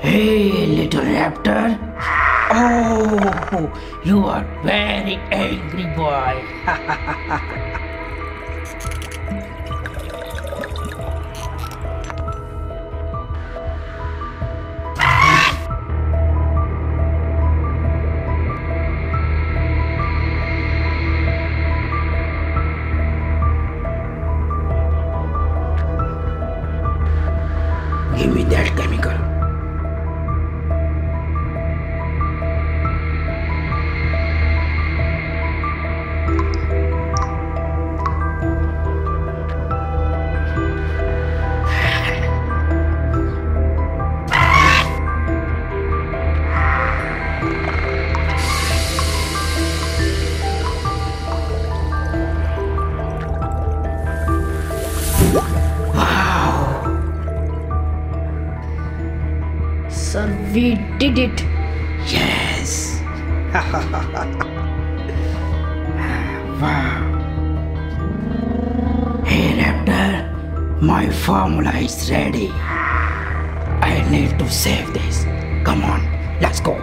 Hey, little raptor. Oh, you are very angry boy. Give me that chemical. Sir, we did it. Yes. Wow. Hey raptor, my formula is ready. I need to save this. Come on, let's go.